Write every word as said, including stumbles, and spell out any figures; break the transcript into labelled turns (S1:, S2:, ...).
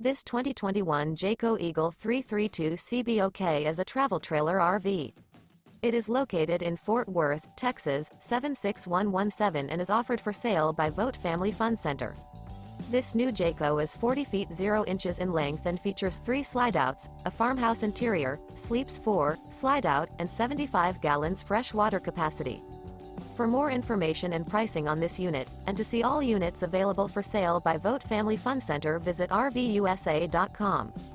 S1: This twenty twenty-one Jayco Eagle three thirty-two C B O K is a travel trailer R V. It is located in Fort Worth, Texas, seven six one one seven and is offered for sale by Vogt Family Fun Center. This new Jayco is forty feet zero inches in length and features three slideouts, a farmhouse interior, sleeps four, slideout, and seventy-five gallons fresh water capacity. For more information and pricing on this unit, and to see all units available for sale by Vogt Family Fun Center, visit R V U S A dot com.